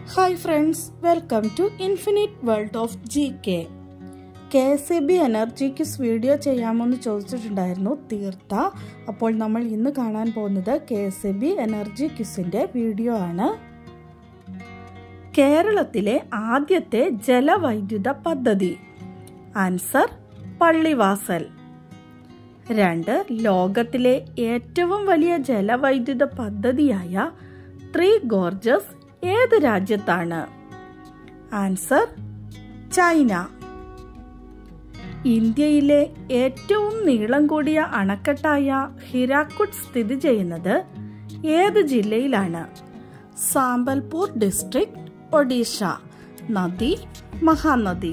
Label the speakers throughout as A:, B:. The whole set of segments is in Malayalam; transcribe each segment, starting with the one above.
A: Hi friends, welcome to Infinite World of GK. KSEB energy quiz video ചെയ്യാമെന്ന് ചോദിച്ചിട്ടുണ്ടായിരുന്നു തീർത്ത. അപ്പോൾ നമ്മൾ ഇന്ന് കാണാൻ പോകുന്നത് KSEB എനർജി ക്വിസിന്റെ വീഡിയോ ആണ്. കേരളത്തിലെ ആദ്യത്തെ ജലവൈദ്യുത പദ്ധതി. ആൻസർ പള്ളിവാസൽ. 2. ലോകത്തിലെ ഏറ്റവും വലിയ ജലവൈദ്യുത പദ്ധതിയായ ത്രീ ഗോർജസ് ഏത് രാജ്യത്താണ്? Answer China. ഇന്ത്യയിലെ ഏറ്റവും നീളം കൂടിയ അണക്കെട്ടായ ഹിരാക്കുഡ് സ്ഥിതി ചെയ്യുന്നത് ഏത് ജില്ലയിലാണ്? സാമ്പൽപൂർ ഡിസ്ട്രിക്ട്, ഒഡീഷ. നദി മഹാനദി.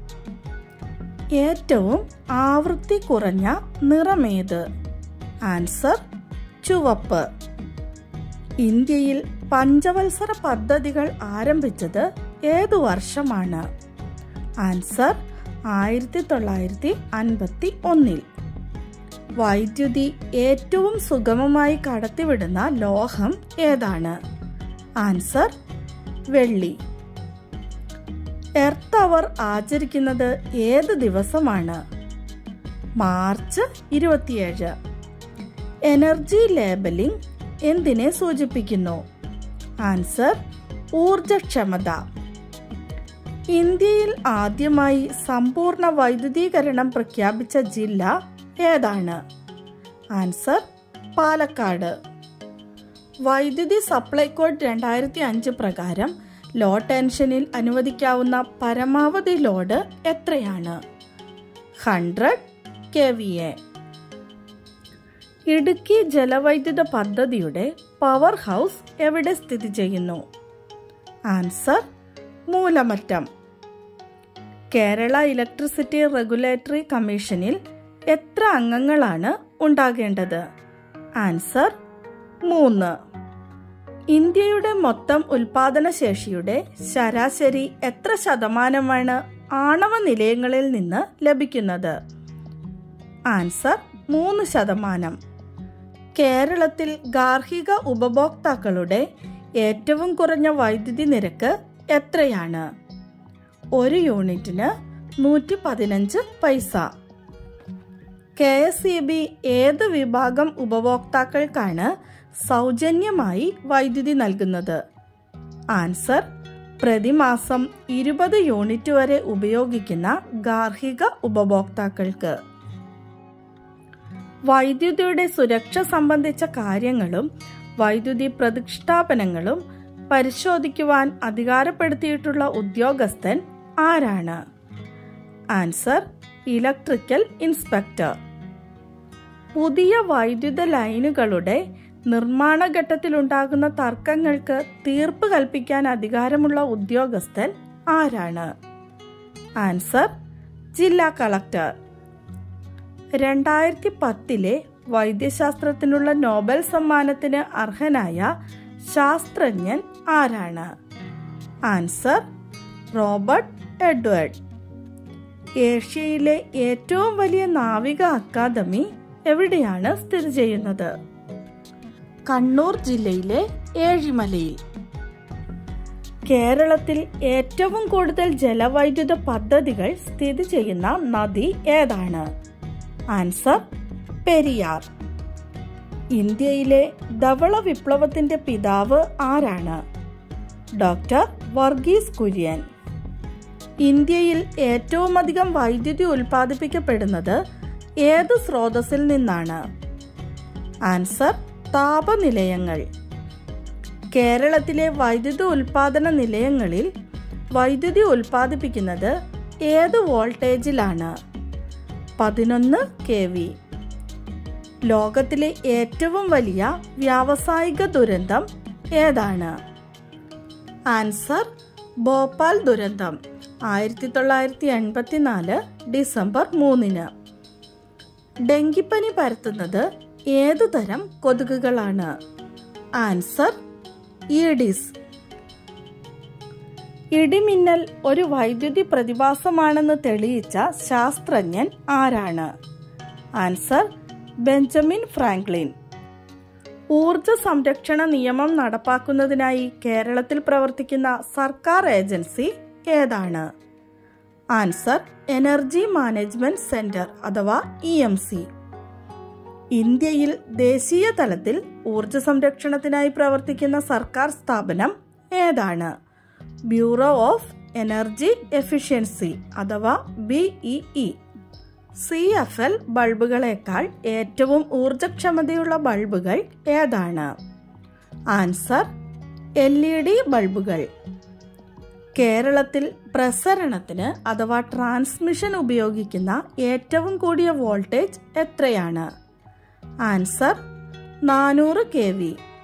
A: ഏറ്റവും ആവൃത്തി കുറഞ്ഞ നിറമേത്? ആൻസർ ചുവപ്പ്. ഇന്ത്യയിൽ പഞ്ചവത്സര പദ്ധതികൾ ആരംഭിച്ചത് ഏതു വർഷമാണ്? ആൻസർ 1951. വൈദ്യുതി ഏറ്റവും സുഗമമായി കടത്തിവിടുന്ന ലോഹം ഏതാണ്? ആൻസർ വെള്ളി. എർത്ത് അവർ ആചരിക്കുന്നത് ഏത് ദിവസമാണ്? മാർച്ച് 27. എനർജി ലേബലിംഗ് എന്തിനെ സൂചിപ്പിക്കുന്നു? ആൻസർ ഊർജക്ഷമത. ഇന്ത്യയിൽ ആദ്യമായി സമ്പൂർണ്ണ വൈദ്യുതീകരണം പ്രഖ്യാപിച്ച ജില്ല ഏതാണ്? ആൻസർ പാലക്കാട്. വൈദ്യുതി സപ്ലൈ കോഡ് 2005 പ്രകാരം ലോ ടെൻഷനിൽ അനുവദിക്കാവുന്ന പരമാവധി ലോഡ് എത്രയാണ്? 100 kVA. ഇടുക്കി ജലവൈദ്യുത പദ്ധതിയുടെ പവർ ഹൗസ് എവിടെ സ്ഥിതി ചെയ്യുന്നു? Answer Moolamattom. Kerala electricity regulatory കമ്മീഷനിൽ എത്ര അംഗങ്ങളാണ് ഉണ്ടാകേണ്ടത്? ആൻസർ 3. ഇന്ത്യയുടെ മൊത്തം ഉൽപാദന ശേഷിയുടെ ശരാശരി എത്ര ശതമാനമാണ് ആണവ നിലയങ്ങളിൽ നിന്ന് ലഭിക്കുന്നത്? ആൻസർ 3%. കേരളത്തിൽ ഗാർഹിക ഉപഭോക്താക്കളുടെ ഏറ്റവും കുറഞ്ഞ വൈദ്യുതി നിരക്ക് എത്രയാണ്? 1 യൂണിറ്റിന് 115 പൈസ. KSEB ഏത് വിഭാഗം ഉപഭോക്താക്കൾക്കാണ് സൗജന്യമായി വൈദ്യുതി നൽകുന്നത്? ആൻസർ പ്രതിമാസം 20 യൂണിറ്റ് വരെ ഉപയോഗിക്കുന്ന ഗാർഹിക ഉപഭോക്താക്കൾക്ക്. വൈദ്യുതിയുടെ സുരക്ഷ സംബന്ധിച്ച കാര്യങ്ങളും വൈദ്യുതി പ്രതിഷ്ഠാപനങ്ങളും പരിശോധിക്കുവാൻ അധികാരപ്പെടുത്തിയിട്ടുള്ള ഉദ്യോഗസ്ഥൻ ആരാണ്? Answer electrical inspector. പുതിയ വൈദ്യുത ലൈനുകളുടെ നിർമ്മാണ ഘട്ടത്തിലുണ്ടാകുന്ന തർക്കങ്ങൾക്ക് തീർപ്പ് കൽപ്പിക്കാൻ അധികാരമുള്ള ഉദ്യോഗസ്ഥൻ ആരാണ്? ആൻസർ ജില്ലാ കളക്ടർ. 2010 വൈദ്യശാസ്ത്രത്തിനുള്ള നോബൽ സമ്മാനത്തിന് അർഹനായ ശാസ്ത്രജ്ഞൻ ആരാണ്? Answer Robert Edward. ഏഷ്യയിലെ ഏറ്റവും വലിയ നാവിക അക്കാദമി എവിടെയാണ് സ്ഥിതി ചെയ്യുന്നത്? കണ്ണൂർ ജില്ലയിലെ ഏഴിമലയിൽ. കേരളത്തിൽ ഏറ്റവും കൂടുതൽ ജലവൈദ്യുത പദ്ധതികൾ സ്ഥിതി ചെയ്യുന്ന നദി ഏതാണ്? ആൻസർ പെരിയാർ. ഇന്ത്യയിലെ ധവള വിപ്ലവത്തിന്റെ പിതാവ് ആരാണ്? ഡോക്ടർ വർഗീസ് കുര്യൻ. ഇന്ത്യയിൽ ഏറ്റവും അധികം വൈദ്യുതി ഉൽപ്പാദിപ്പിക്കപ്പെടുന്നത് ഏത് സ്രോതസ്സിൽ നിന്നാണ്? ആൻസർ താപനിലയങ്ങൾ. കേരളത്തിലെ വൈദ്യുതി ഉൽപാദന നിലയങ്ങളിൽ വൈദ്യുതി ഉൽപ്പാദിപ്പിക്കുന്നത് ഏത് വോൾട്ടേജിലാണ്? 11 kV. ലോകത്തിലെ ഏറ്റവും വലിയ വ്യാവസായിക ദുരന്തം ഏതാണ്? ആൻസർ ഭോപ്പാൽ ദുരന്തം 1984 ഡിസംബർ 3. ഡെങ്കിപ്പനി പരത്തുന്നത് ഏതു തരം കൊതുകുകളാണ്? Answer Aedes. ഇടിമിന്നൽ ഒരു വൈദ്യുതി പ്രതിഭാസമാണെന്ന് തെളിയിച്ച ശാസ്ത്രജ്ഞൻ ആരാണ്? Answer Benjamin Franklin. ഊർജ സംരക്ഷണ നിയമം നടപ്പാക്കുന്നതിനായി കേരളത്തിൽ പ്രവർത്തിക്കുന്ന സർക്കാർ ഏജൻസി ഏതാണ്? ആൻസർ എനർജി മാനേജ്മെന്റ് സെന്റർ അഥവാ EMC. ഇന്ത്യയിൽ ദേശീയ തലത്തിൽ ഊർജ സംരക്ഷണത്തിനായി പ്രവർത്തിക്കുന്ന സർക്കാർ സ്ഥാപനം ഏതാണ്? ബ്യൂറോ ഓഫ് എനർജി എഫിഷ്യൻസി അഥവാ BEE. CFL ബൾബുകളേക്കാൾ ഏറ്റവും ഊർജക്ഷമതയുള്ള ബൾബുകൾ ഏതാണ്? ആൻസർ LED ബൾബുകൾ. കേരളത്തിൽ പ്രസരണത്തിന് അഥവാ ട്രാൻസ്മിഷൻ ഉപയോഗിക്കുന്ന ഏറ്റവും കൂടിയ വോൾട്ടേജ് എത്രയാണ്? Answer 400 kV.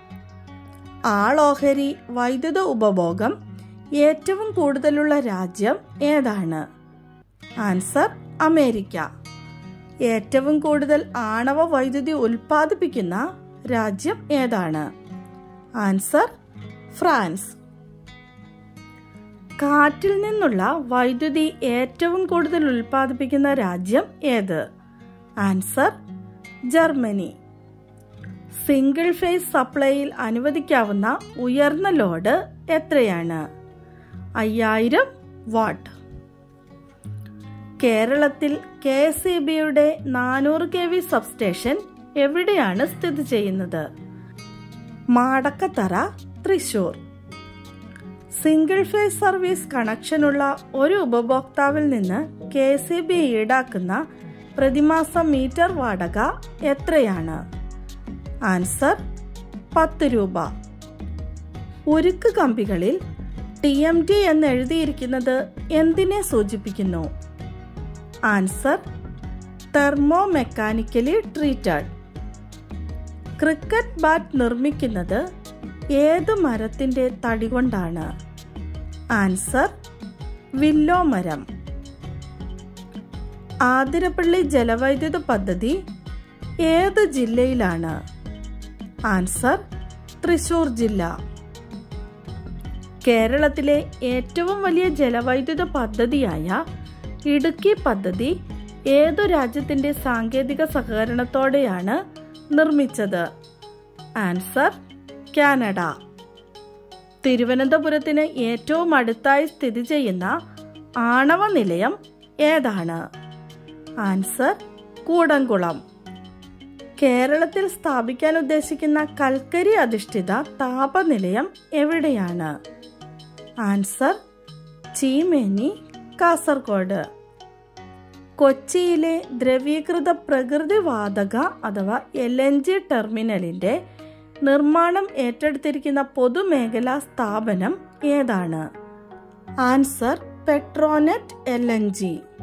A: ആളോഹരി വൈദ്യുത ഉപഭോഗം ഏറ്റവും കൂടുതലുള്ള രാജ്യം ഏതാണ്? Answer America. ഏറ്റവും കൂടുതൽ ആണവ വൈദ്യുതി ഉൽപ്പാദിപ്പിക്കുന്ന രാജ്യം ഏതാണ്? Answer France. കാറ്റിൽ നിന്നുള്ള വൈദ്യുതി ഏറ്റവും കൂടുതൽ ഉൽപ്പാദിപ്പിക്കുന്ന രാജ്യം ഏത്? Answer Germany. സിംഗിൾ ഫേസ് സപ്ലൈയിൽ അനുവദിക്കാവുന്ന ഉയർന്ന ലോഡ് എത്രയാണ്? 5000 വാട്ട്. കേരളത്തിൽ KSEBയുടെ 400 kV സബ്സ്റ്റേഷൻ എവിടെയാണ് സ്ഥിതി ചെയ്യുന്നത്? Madakkathara, Thrissur. Single phase service കണക്ഷനുള്ള ഒരു ഉപഭോക്താവിൽ നിന്ന് KSEB ഈടാക്കുന്ന പ്രതിമാസ മീറ്റർ വാടക എത്രയാണ്? ആൻസർ 10 രൂപ. ഉരുക്ക് കമ്പികളിൽ TMT എന്ന് എഴുതിയിരിക്കുന്നത് എന്തിനെ സൂചിപ്പിക്കുന്നു? Answer thermo mechanically treated. Cricket bat നിർമ്മിക്കുന്നത് ഏത് മരത്തിന്റെ തടി കൊണ്ടാണ്? ആൻസർ വില്ലോ മരം. ആതിരപ്പള്ളി ജലവൈദ്യുത പദ്ധതി ഏത് ജില്ലയിലാണ്? ആൻസർ തൃശൂർ ജില്ല. കേരളത്തിലെ ഏറ്റവും വലിയ ജലവൈദ്യുത പദ്ധതിയായ ഇടുക്കി പദ്ധതി ഏതു രാജ്യത്തിന്റെ സാങ്കേതിക സഹകരണത്തോടെയാണ് നിർമ്മിച്ചത്? Answer Canada. തിരുവനന്തപുരത്തിന് ഏറ്റവും അടുത്തായി സ്ഥിതി ചെയ്യുന്ന ആണവ നിലയം ഏതാണ്? ആൻസർ കൂടംകുളം. കേരളത്തിൽ സ്ഥാപിക്കാൻ ഉദ്ദേശിക്കുന്ന കൽക്കരി അധിഷ്ഠിത താപനിലയം എവിടെയാണ്? ആൻസർ ചീമേനി, കാസർഗോഡ്. കൊച്ചിയിലെ ദ്രവീകൃത പ്രകൃതി വാതക അഥവാ LNG ടെർമിനലിന്റെ നിർമ്മാണം ഏറ്റെടുത്തിരിക്കുന്ന പൊതുമേഖലാ സ്ഥാപനം ഏതാണ്? Answer Petronet LNG.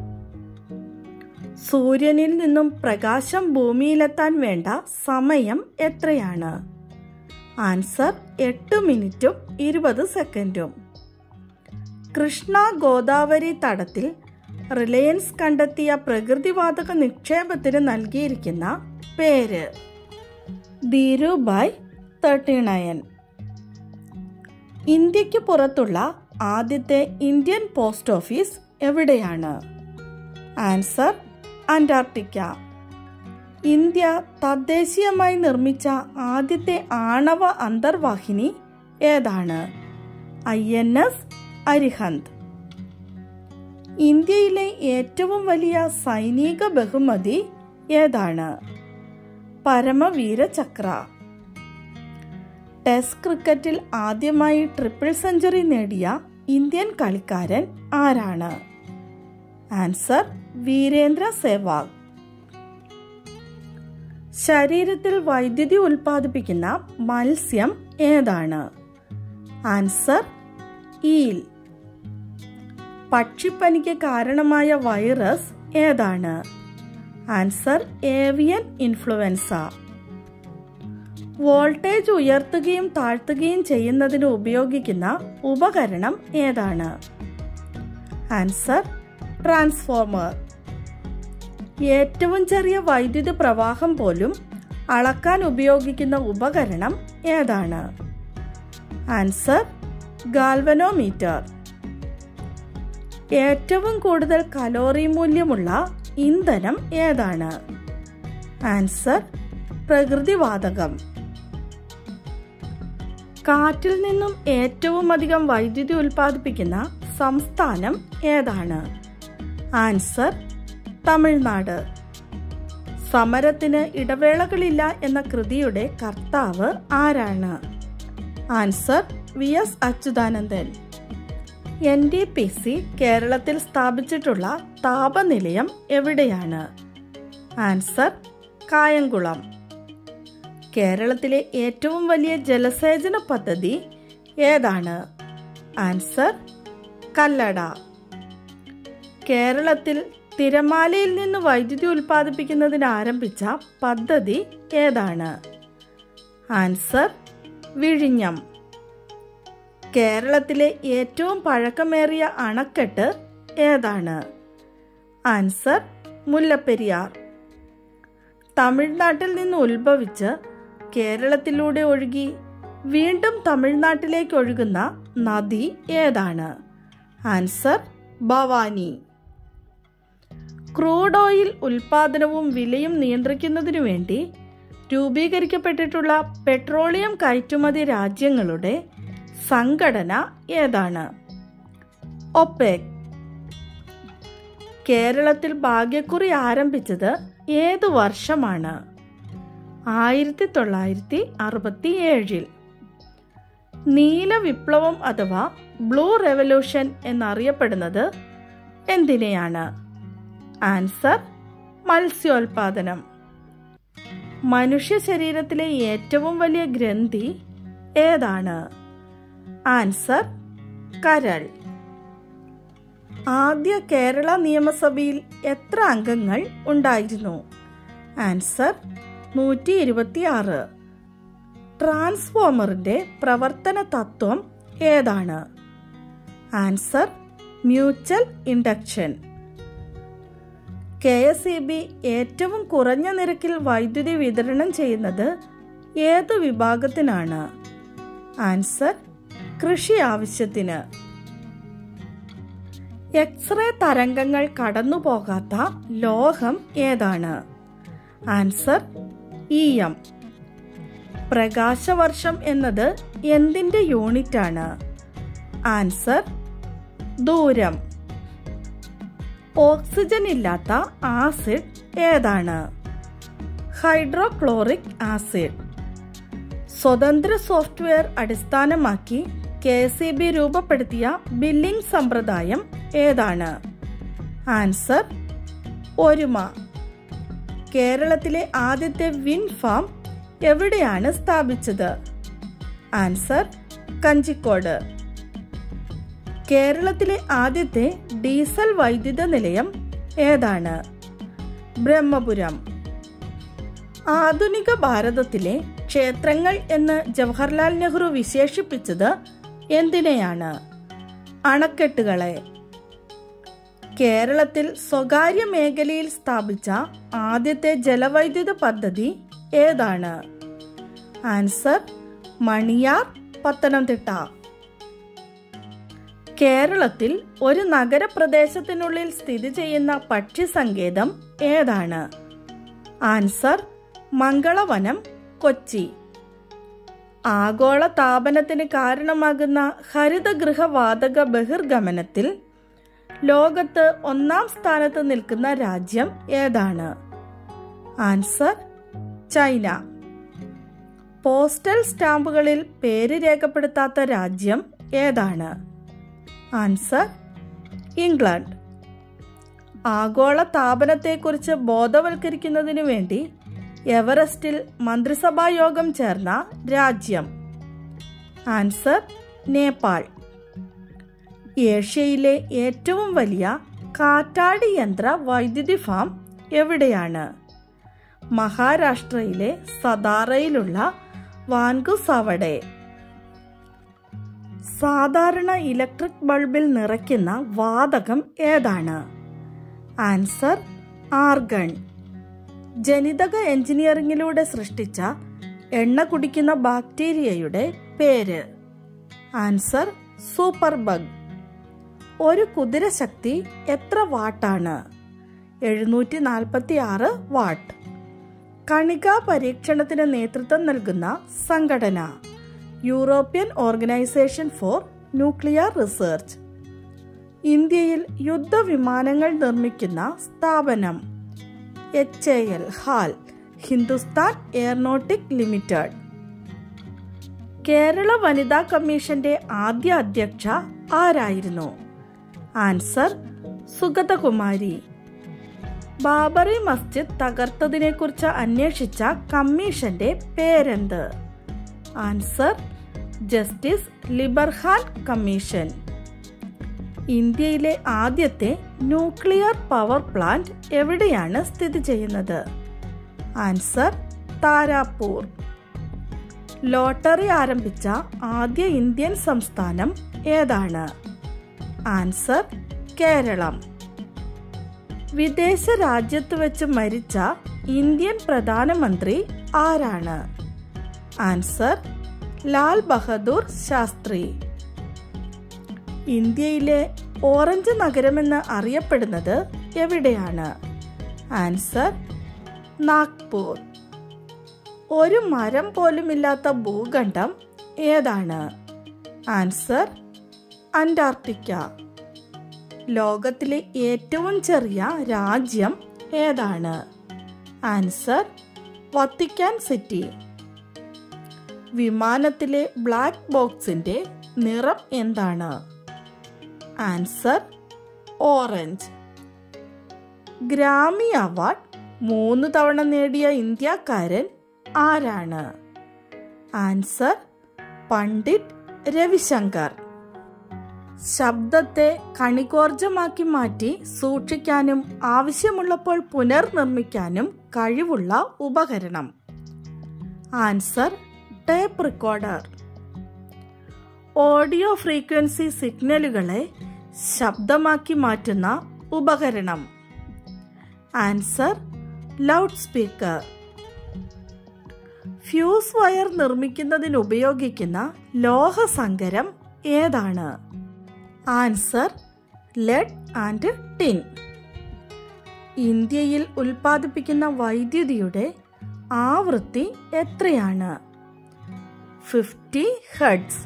A: സൂര്യനിൽ നിന്നും പ്രകാശം ഭൂമിയിലെത്താൻ വേണ്ട സമയം എത്രയാണ്? ആൻസർ 8 മിനിറ്റും 20 സെക്കൻഡും. കൃഷ്ണ ഗോദാവരി തടത്തിൽ റിലയൻസ് കണ്ടെത്തിയ പ്രകൃതിവാതക നിക്ഷേപത്തിന് നൽകിയിരിക്കുന്ന പേര്? ധീരുഭായ് 39. ഇന്ത്യക്ക് പുറത്തുള്ള ആദ്യത്തെ ഇന്ത്യൻ പോസ്റ്റ് ഓഫീസ് എവിടെയാണ്? Answer Antarctica. ഇന്ത്യ തദ്ദേശീയമായി നിർമ്മിച്ച ആദ്യത്തെ ആണവ അന്തർവാഹിനി ഏതാണ്? INS അരിഹന്ത്. ഇന്ത്യയിലെ ഏറ്റവും വലിയ സൈനിക ബഹുമതി ഏതാണ്? പരമവീര ചക്ര. ടെസ്റ്റ് ക്രിക്കറ്റിൽ ആദ്യമായി ട്രിപ്പിൾ സെഞ്ചുറി നേടിയ ഇന്ത്യൻ കളിക്കാരൻ ആരാണ്? ആൻസർ വീരേന്ദ്ര സെവാഗ്. ശരീരത്തിൽ വൈദ്യുതി ഉൽപ്പാദിപ്പിക്കുന്ന മത്സ്യം ഏതാണ്? Answer eel. പക്ഷിപ്പനിക്ക് കാരണമായ വൈറസ് ഏതാണ്? Answer avian influenza. വോൾട്ടേജ് ഉയർത്തുകയും താഴ്ത്തുകയും ചെയ്യുന്നതിന് ഉപയോഗിക്കുന്ന ഉപകരണം ഏതാണ്? Answer transformer. ഏറ്റവും ചെറിയ വൈദ്യുത പ്രവാഹം പോലും അളക്കാൻ ഉപയോഗിക്കുന്ന ഉപകരണം ഏതാണ്? Answer galvanometer. ഏറ്റവും കൂടുതൽ കലോറി മൂല്യമുള്ള ഇന്ധനം ഏതാണ്? ആൻസർ പ്രകൃതിവാതകം. കാറ്റിൽ നിന്നും ഏറ്റവും അധികം വൈദ്യുതി ഉൽപ്പാദിപ്പിക്കുന്ന സംസ്ഥാനം ഏതാണ്? ആൻസർ തമിഴ്നാട്. സമരത്തിന് ഇടവേളകളില്ല എന്ന കൃതിയുടെ കർത്താവ് ആരാണ്? Answer VS. അച്യുതാനന്ദൻ. NTPC കേരളത്തിൽ സ്ഥാപിച്ചിട്ടുള്ള താപനിലയം എവിടെയാണ്? ആൻസർ കായംകുളം. കേരളത്തിലെ ഏറ്റവും വലിയ ജലസേചന പദ്ധതി ഏതാണ്? ആൻസർ കല്ലട. കേരളത്തിൽ തിരമാലയിൽ നിന്ന് വൈദ്യുതി ഉൽപ്പാദിപ്പിക്കുന്നതിന് ആരംഭിച്ച പദ്ധതി ഏതാണ്? ആൻസർ വിഴിഞ്ഞം. കേരളത്തിലെ ഏറ്റവും പഴക്കമേറിയ അണക്കെട്ട് ഏതാണ്? ആൻസർ മുല്ലപ്പെരിയാർ. തമിഴ്നാട്ടിൽ നിന്ന് ഉത്ഭവിച്ച് കേരളത്തിലൂടെ ഒഴുകി വീണ്ടും തമിഴ്നാട്ടിലേക്ക് ഒഴുകുന്ന നദി ഏതാണ്? ആൻസർ ഭവാനി. ക്രൂഡ് ഓയിൽ ഉൽപാദനവും വിലയും നിയന്ത്രിക്കുന്നതിനു വേണ്ടി രൂപീകരിക്കപ്പെട്ടിട്ടുള്ള പെട്രോളിയം കയറ്റുമതി രാജ്യങ്ങളുടെ സംഘടന ഏതാണ്? ഒപെക്. കേരളത്തിൽ ഭാഗ്യക്കുറി ആരംഭിച്ചത് ഏതു വർഷമാണ്? 1967. നീല വിപ്ലവം അഥവാ ബ്ലൂ റെവല്യൂഷൻ എന്നറിയപ്പെടുന്നത് എന്തിനെയാണ്? ആൻസർ മത്സ്യോൽപാദനം. മനുഷ്യ ശരീരത്തിലെ ഏറ്റവും വലിയ ഗ്രന്ഥി ഏതാണ്? ആൻസർ കരൾ. ആദ്യ കേരള നിയമസഭയിൽ എത്ര അംഗങ്ങൾ ഉണ്ടായിരുന്നു? ആൻസർ 126. ട്രാൻസ്ഫോമറിന്റെ പ്രവർത്തന തത്വം ഏതാണ്? Answer mutual induction. KSEB ഏറ്റവും കുറഞ്ഞ നിരക്കിൽ വൈദ്യുതി വിതരണം ചെയ്യുന്നത് ഏത് വിഭാഗത്തിനാണ്? ആൻസർ കൃഷി ആവശ്യത്തിന്. എക്സ്റേ തരംഗങ്ങൾ കടന്നുപോകാത്ത ലോഹം ഏതാണ്? Answer EM. പ്രകാശവർഷം എന്നത് എന്തിന്റെ യൂണിറ്റാണ്? ആൻസർ ദൂരം. ഓക്സിജൻ ഇല്ലാത്ത ആസിഡ് ഏതാണ്? Hydrochloric acid. സ്വതന്ത്ര സോഫ്റ്റ്വെയർ അടിസ്ഥാനമാക്കി KSEB രൂപപ്പെടുത്തിയ ബില്ലിംഗ് സമ്പ്രദായം ഏതാണ്? ആൻസർ ഒരുമ. കേരളത്തിലെ ആദ്യത്തെ വിൻഡ് ഫാം എവിടെയാണ് സ്ഥാപിച്ചത്? ആൻസർ കഞ്ചിക്കോട്. കേരളത്തിലെ ആദ്യത്തെ ഡീസൽ വൈദ്യുത നിലയം ഏതാണ്? ബ്രഹ്മപുരം. ആധുനിക ഭാരതത്തിലെ ക്ഷേത്രങ്ങൾ എന്ന് ജവഹർലാൽ നെഹ്റു വിശേഷിപ്പിച്ചത് എന്തിനെയാണ്? അണക്കെട്ടുകളെ. കേരളത്തിൽ സ്വകാര്യ മേഖലയിൽ സ്ഥാപിച്ച ആദ്യത്തെ ജലവൈദ്യുത പദ്ധതി ഏതാണ്? ആൻസർ മണിയാർ, പത്തനംതിട്ട. കേരളത്തിൽ ഒരു നഗരപ്രദേശത്തിനുള്ളിൽ സ്ഥിതി ചെയ്യുന്ന പക്ഷി സങ്കേതം ഏതാണ്? ആൻസർ മംഗളവനം, കൊച്ചി. ആഗോള താപനത്തിന് കാരണമാകുന്ന ഹരിതഗൃഹ വാതക ബഹിർഗമനത്തിൽ ലോകത്ത് 1-ാം സ്ഥാനത്ത് നിൽക്കുന്ന രാജ്യം ഏതാണ്? Answer China. പോസ്റ്റൽ സ്റ്റാമ്പുകളിൽ പേര് രേഖപ്പെടുത്താത്ത രാജ്യം ഏതാണ്? Answer England. ആഗോള താപനത്തെക്കുറിച്ച് ബോധവൽക്കരിക്കുന്നതിനു വേണ്ടി എവറസ്റ്റിൽ മന്ത്രിസഭാ യോഗം ചേർന്ന രാജ്യം? ആൻസർ നേപ്പാൾ. ഏഷ്യയിലെ ഏറ്റവും വലിയ കാറ്റാടി യന്ത്ര വൈദ്യുതി ഫാം എവിടെയാണ്? മഹാരാഷ്ട്രയിലെ സതാറയിലുള്ള വാൻകുസാവഡെ. സാധാരണ ഇലക്ട്രിക് ബൾബിൽ നിറയ്ക്കുന്ന വാതകം ഏതാണ്? Answer argon. ജനിതക എഞ്ചിനീയറിംഗിലൂടെ സൃഷ്ടിച്ച എണ്ണ കുടിക്കുന്ന ബാക്ടീരിയയുടെ പേര്? Answer super bug. ഒരു കുതിരശക്തി എത്ര വാട്ടാണ്? 746 വാട്ട്. കണികാ പരീക്ഷണത്തിന് നേതൃത്വം നൽകുന്ന സംഘടന? European organisation for nuclear research. ഇന്ത്യയിൽ യുദ്ധവിമാനങ്ങൾ നിർമ്മിക്കുന്ന സ്ഥാപനം HAL HAL, Hindustan aeronautic limited. Kerala വനിതാ കമ്മീഷന്റെ ആദ്യ അധ്യക്ഷ ആരായിരുന്നു? ആൻസർ സുഗതകുമാരി. ബാബറി മസ്ജിദ് തകർത്തതിനെക്കുറിച്ച് അന്വേഷിച്ച കമ്മീഷന്റെ പേരെന്ത്? Answer justice Liberhan commission. ഇന്ത്യയിലെ ആദ്യത്തെ ന്യൂക്ലിയർ പവർ പ്ലാന്റ് എവിടെയാണ് സ്ഥിതി ചെയ്യുന്നത്? ആൻസർ താരാപൂർ. ലോട്ടറി ആരംഭിച്ച ആദ്യ ഇന്ത്യൻ സംസ്ഥാനം ഏതാണ്? ആൻസർ കേരളം. വിദേശ രാജ്യത്ത് വെച്ച് മരിച്ച ഇന്ത്യൻ പ്രധാനമന്ത്രി ആരാണ്? ആൻസർ ലാൽ ബഹദൂർ ശാസ്ത്രി. ഇന്ത്യയിലെ ഓറഞ്ച് നഗരമെന്ന് അറിയപ്പെടുന്നത് എവിടെയാണ്? ആൻസർ നാഗ്പൂർ. ഒരു മരം പോലുമില്ലാത്ത ഭൂഖണ്ഡം ഏതാണ്? Answer Antarctica. ലോകത്തിലെ ഏറ്റവും ചെറിയ രാജ്യം ഏതാണ്? Answer Vatican City. വിമാനത്തിലെ ബ്ലാക്ക് ബോക്സിന്റെ നിറം എന്താണ്? Answer orange. ഗ്രാമി അവാർഡ് 3 തവണ നേടിയ ഇന്ത്യക്കാരൻ ആരാണ്? ആൻസർ പണ്ഡിറ്റ് രവിശങ്കർ. ശബ്ദത്തെ കണികോർജമാക്കി മാറ്റി സൂക്ഷിക്കാനും ആവശ്യമുള്ളപ്പോൾ പുനർനിർമ്മിക്കാനും കഴിവുള്ള ഉപകരണം? Answer tape recorder. Audio frequency സിഗ്നലുകളെ ശബ്ദമാക്കി മാറ്റുന്ന ഉപകരണം? Answer loudspeaker. Fuse wire നിർമ്മിക്കുന്നതിന് ഉപയോഗിക്കുന്ന ലോഹസങ്കരം ഏതാണ്? Answer lead and tin. ഇന്ത്യയിൽ ഉൽപ്പാദിപ്പിക്കുന്ന വൈദ്യുതിയുടെ ആവൃത്തി എത്രയാണ്? 50 ഹെർട്സ്.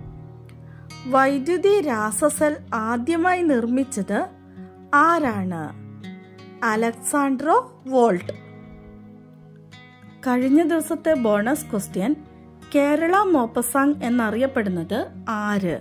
A: വൈദ്യുതി രാസസെൽ ആദ്യമായി നിർമ്മിച്ചത് ആരാണ്? Alessandro Volta. കഴിഞ്ഞ ദിവസത്തെ ബോണസ് ക്വസ്റ്റ്യൻ, കേരള മോപ്പസാങ് എന്നറിയപ്പെടുന്നത് ആര്?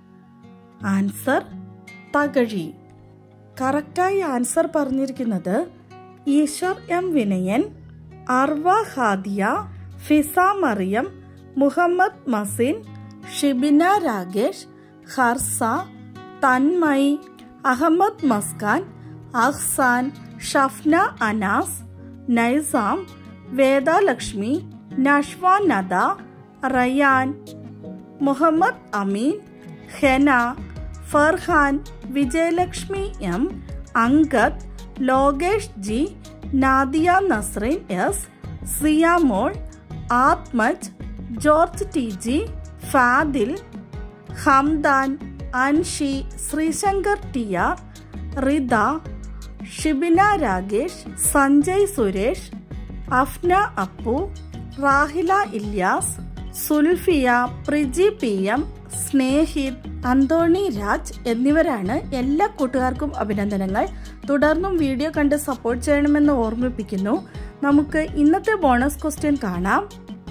A: ആൻസർ തകഴി. കറക്റ്റായി ആൻസർ പറഞ്ഞിരിക്കുന്നത് Eshwar M Vinayan, Arwa Hadiya, Fiza Mariyam, Muhammad Mazin, Shibina Ragesh, Harsa, Thanmayi, Ahammed Muskan, Ahsan, Shafna Anas, Naizam, Vedalakshmi, Nashwa Nada, Rayan, Muhammad Ameen, Hena, Farhan, Vijayalakshmi M, Angad, Lokesh G, Nadia Nasreen S, Siyamol, Athmaj, George TG, Fadil, Hamdan, Anshi, Sreesankar TR, Rida, Shibina Ragesh, Sanjay Suresh, Afna Appu, Rahila Ilyas, Sulfiya, Priji PM, Snehith, Antony Raj എന്നിവരാണ്. എല്ലാ കൂട്ടുകാർക്കും അഭിനന്ദനങ്ങൾ. തുടർന്നും വീഡിയോ കണ്ട് സപ്പോർട്ട് ചെയ്യണമെന്ന് ഓർമ്മിപ്പിക്കുന്നു. നമുക്ക് ഇന്നത്തെ ബോണസ് ക്വസ്റ്റ്യൻ കാണാം.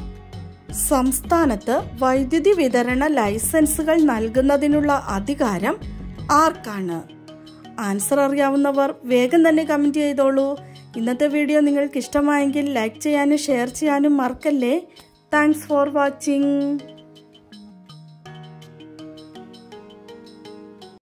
A: സംസ്ഥാനത്ത് വൈദ്യുതി വിതരണ ലൈസൻസുകൾ നൽകുന്നതിനുള്ള അധികാരം ആർക്കാണ്? ആൻസർ അറിയാവുന്നവർ വേഗം തന്നെ കമന്റ് ചെയ്തോളൂ. ഇന്നത്തെ വീഡിയോ നിങ്ങൾക്ക് ഇഷ്ടമായെങ്കിൽ ലൈക്ക് ചെയ്യാനും ഷെയർ ചെയ്യാനും മറക്കല്ലേ. Thanks for watching.